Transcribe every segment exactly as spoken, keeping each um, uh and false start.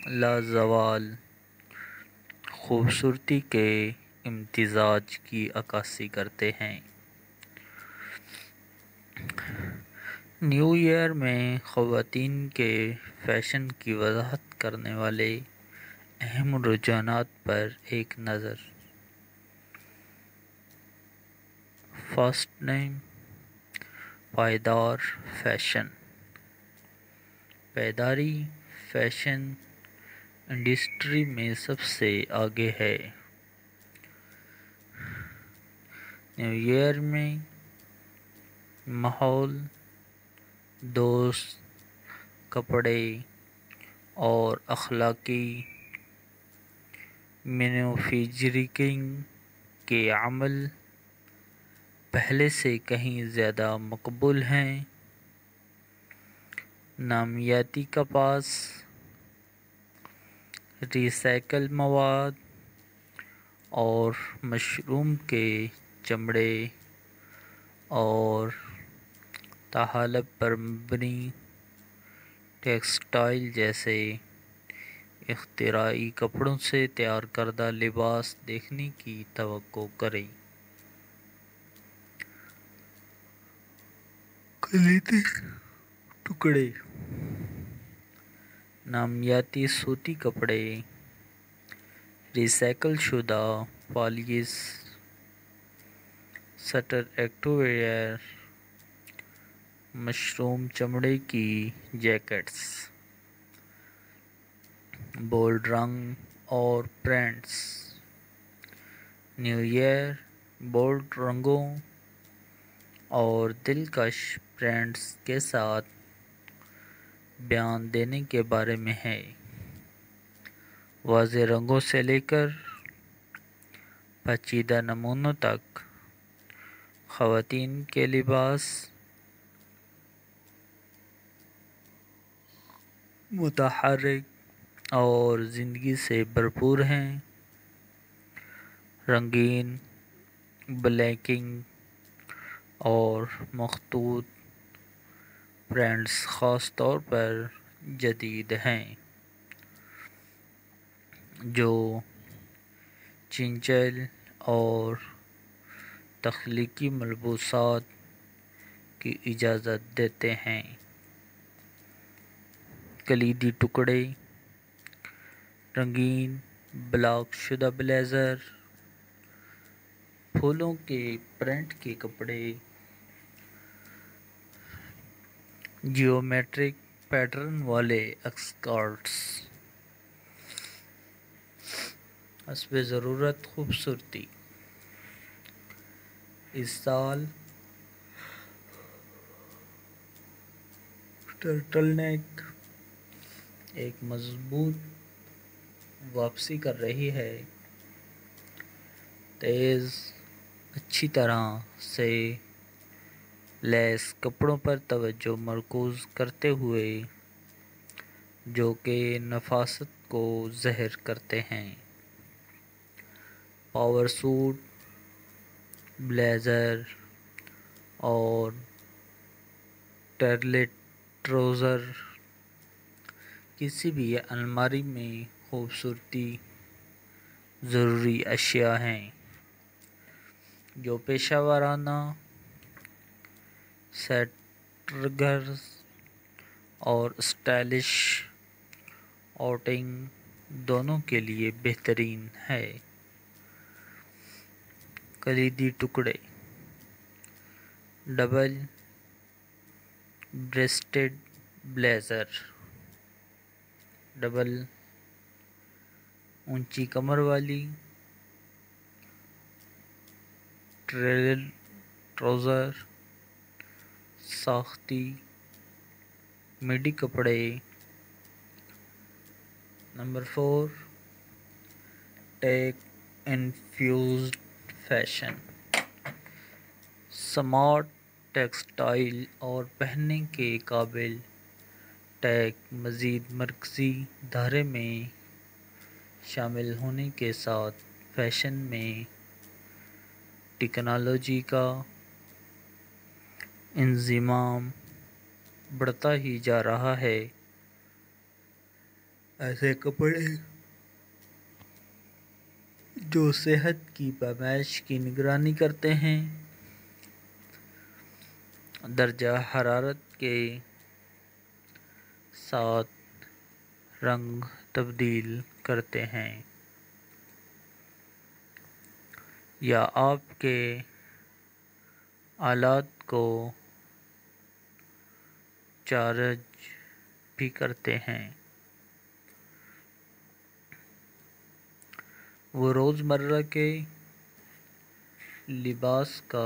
لازوال خوبصورتی کے امتزاج کی عکاسی کرتے ہیں۔ نیو ایئر میں خواتین کے فیشن کی وضاحت کرنے والے اہم رجحانات پر ایک نظر۔ فرسٹ نیم، پائیدار فیشن۔ پائیداری فیشن انڈسٹری میں سب سے آگے ہے۔ نیو ایئر میں ماحول دوست کپڑے اور اخلاقی مینوفیکچرنگ کے عمل پہلے سے کہیں زیادہ مقبول ہیں۔ نامیاتی کپاس، ری سائیکل مواد اور مشروم کے چمڑے اور تحالب پر مبنی ٹیکسٹائل جیسے اختراعی کپڑوں سے تیار کردہ لباس دیکھنے کی توقع کریں۔ کلیدی ٹکڑے، نامیاتی صوتی کپڑے، ری سائیکل شدہ polyester active wear, mushroom چمڑے کی جیکٹس، بولڈ رنگ اور پرنٹس۔ نیو ایئر بولڈ رنگوں اور دلکش پرنٹس کے ساتھ بیان دینے کے بارے میں ہے۔ واضح رنگوں سے لے کر پیچیدہ نمونوں تک، خواتین کے لباس متحرک اور زندگی سے بھرپور ہیں۔ رنگین بلیکنگ اور مخطوط پرنٹس خاص طور پر جدید ہیں، جو چنچل اور تخلیقی ملبوسات کی اجازت دیتے ہیں۔ کلیدی ٹکڑے، رنگین بلاک شدہ بلیزر، پھولوں کے پرنٹ کے کپڑے، جیومیٹرک پیٹرن والے اسکرٹس، حسب ضرورت خوبصورتی۔ اس سال ٹرٹل نیک ایک مضبوط واپسی کر رہی ہے۔ تیز، اچھی طرح سے لیس کپڑوں پر توجہ مرکوز کرتے ہوئے، جو کہ نفاست کو ظاہر کرتے ہیں۔ پاور سوٹ، بلیزر اور ٹرٹل ٹراؤزر کسی بھی الماری میں خوبصورتی ضروری اشیاء ہیں، جو پیشہ ورانہ سیٹنگز اور اسٹائلش آؤٹنگ دونوں کے لیے بہترین ہے۔ کلیدی ٹکڑے، ڈبل بریسٹڈ بلیزر، ڈبل اونچی کمر والی ٹرٹل ٹراؤزر، ساختی میڈی کپڑے۔ Number four, tech infused fashion, smart textile اور پہننے کے قابل ٹیگ مزید مرکزی دھارے میں شامل ہونے کے ساتھ فیشن میں ٹیکنالوجی کا انضمام بڑھتا ہی جا رہا ہے۔ ایسے کپڑے جو صحت کی پیمائش کی نگرانی کرتے ہیں، درجہ حرارت کے ساتھ رنگ تبدیل کرتے ہیں، یا آپ کے آلات کو چارج بھی کرتے ہیں۔ وہ روزمرہ کے لباس کا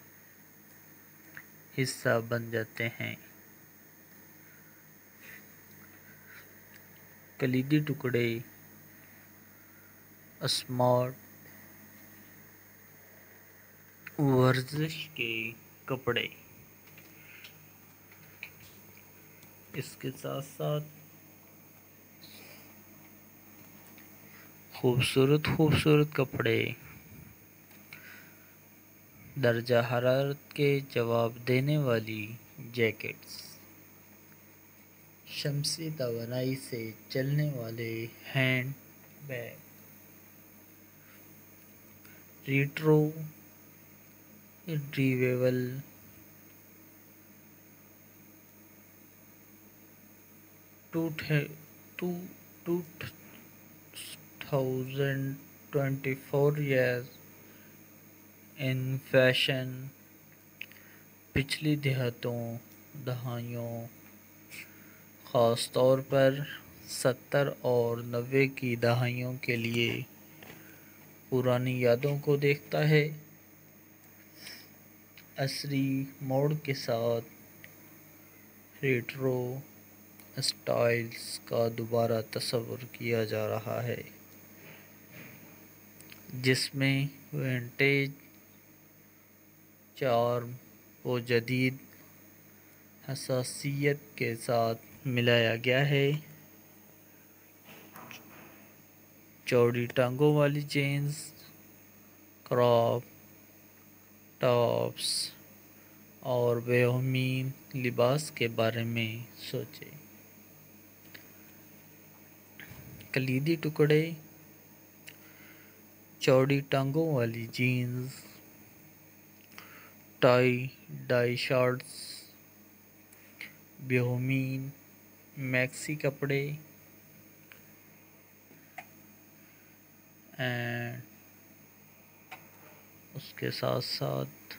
حصہ بن جاتے ہیں۔ کلیدی ٹکڑے اسمارٹ ورزش کے کپڑے، اس کے ساتھ ساتھ خوبصورت خوبصورت کپڑے درجہ حرارت کے جواب دینے والی جیکٹس، شمسی توانائی سے چلنے والے hand bag, retro revival two thousand twenty four years in fashion, پچھلی دہائیوں دہائیوں خاص طور پر ستر اور نوے کی دہائیوں کے لیے پرانی یادوں کو دیکھتا ہے، عصری موڑ کے ساتھ ریٹرو اسٹائلز کا دوبارہ تصور کیا جا رہا ہے، جس میں ونٹیج چارم کو جدید حساسیت کے ساتھ ملایا گیا ہے۔ چوڑی ٹانگوں والی جینز، کراپ ٹاپس اور بیہومین لباس کے بارے میں سوچیں۔ کلیدی ٹکڑے چوڑی ٹانگوں والی jeans, tie dye shorts, bohemian maxi کپڑے اینڈ اس کے ساتھ ساتھ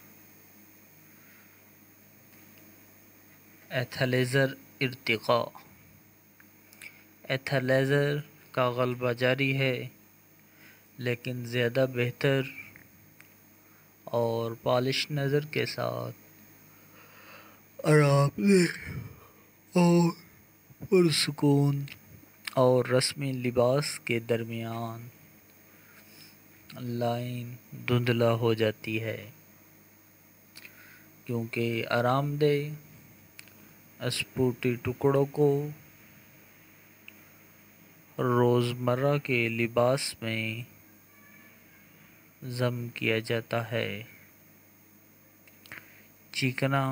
ایتھلیزر ارتقاء۔ ایتھلیزر کا غلبہ جاری ہے، لیکن زیادہ بہتر اور پالش نظر کے ساتھ آرام دہ اور پرسکون اور رسمی لباس کے درمیان لائن دھندلا ہو جاتی ہے، کیونکہ آرام دہ اسپورٹی ٹکڑوں کو روزمرہ کے لباس میں ضم کیا جاتا ہے۔ چکنا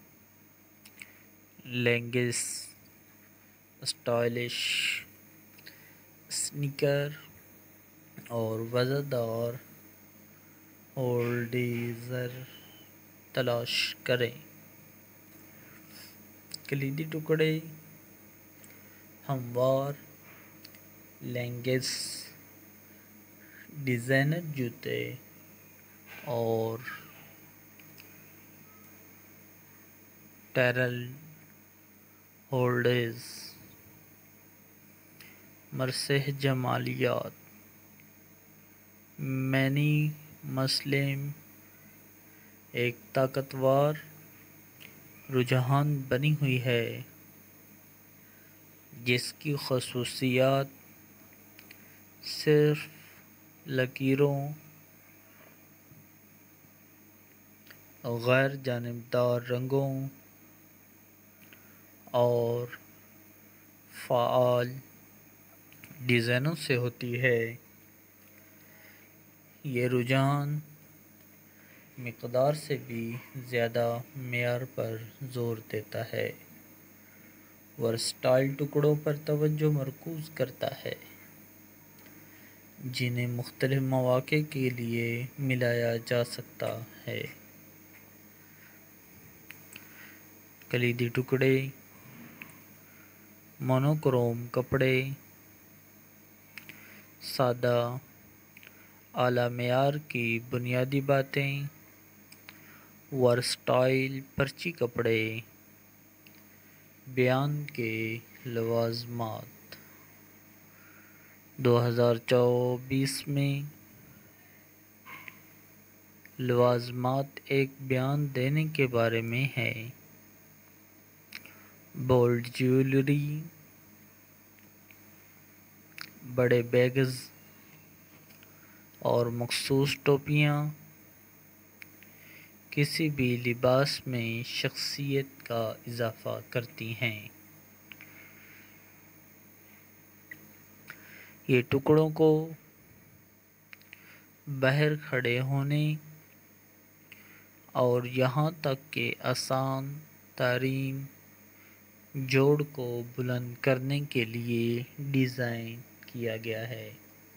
لیگنگس، اسٹائلش سنیکر اور وزردار ہولڈرز تلاش کریں۔ کلیدی ٹکڑے ہموار لیگنگس، ڈیزائنر جوتے اور ٹیرل ہولڈرز، مرسح جمالیات، منیملزم ایک طاقتور رجحان بنی ہوئی ہے، جس کی خصوصیات صرف لکیروں، غیر جانبدار رنگوں اور فعال ڈیزائنوں سے ہوتی ہے۔ یہ رجحان مقدار سے بھی زیادہ معیار پر زور دیتا ہے ورسٹائل ٹکڑوں پر توجہ مرکوز کرتا ہے جنہیں مختلف مواقع کے لیے ملایا جا سکتا ہے۔ کلیدی ٹکڑے، مونوکروم کپڑے، سادہ اعلیٰ معیار کی بنیادی باتیں، ورسٹائل پرچی کپڑے، بیان کے لوازمات۔ دو ہزار چوبیس میں لوازمات ایک بیان دینے کے بارے میں ہے۔ بولڈ جیولری، بڑے بیگز اور مخصوص ٹوپیاں کسی بھی لباس میں شخصیت کا اضافہ کرتی ہیں۔ یہ ٹکڑوں کو باہر کھڑے ہونے اور یہاں تک کہ آسان ترین جوڑ کو بلند کرنے کے لیے ڈیزائن کیا گیا ہے۔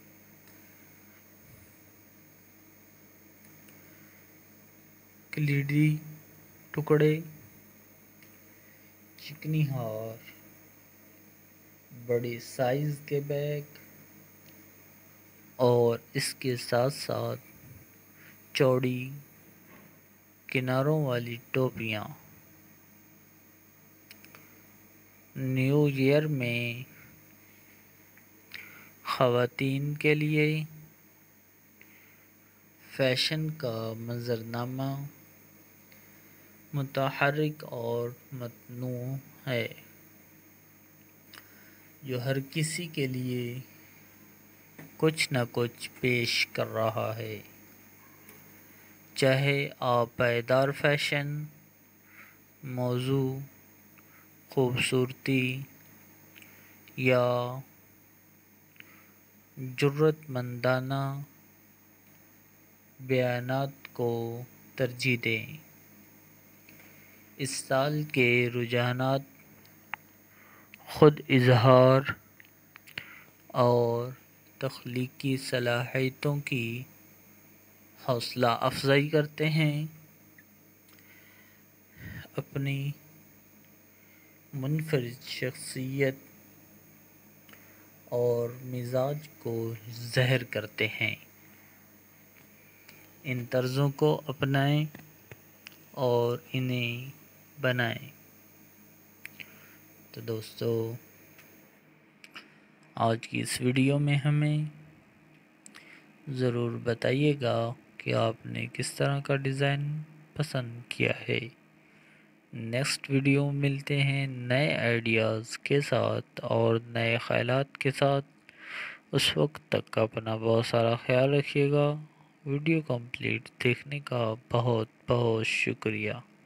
کلیدی ٹکڑے، چکنی ہار، بڑے سائز کے بیگ اور اس کے ساتھ ساتھ چوڑی کناروں والی ٹوپیاں۔ نیو ایئر میں خواتین کے لیے فیشن کا منظرنامہ متحرک اور متنوع ہے، جو ہر کسی کے لیے کچھ نہ کچھ پیش کر رہا ہے۔ چاہے آپ پائیدار فیشن، موضوع، خوبصورتی یا جرأت مندانہ بیانات کو ترجیح دیں، اس سال کے رجحانات خود اظہار اور تخلیقی صلاحیتوں کی حوصلہ افزائی کرتے ہیں۔ اپنی منفرد شخصیت اور مزاج کو ظاہر کرتے ہیں۔ ان طرزوں کو اپنائیں اور انہیں بنائیں۔ تو دوستو، آج کی اس ویڈیو میں ہمیں ضرور بتائیے گا کہ آپ نے کس طرح کا ڈیزائن پسند کیا ہے۔ نیکسٹ ویڈیو ملتے ہیں نئے آئیڈیاز کے ساتھ اور نئے خیالات کے ساتھ۔ اس وقت تک اپنا بہت سارا خیال رکھیے گا۔ ویڈیو کمپلیٹ دیکھنے کا بہت بہت شکریہ۔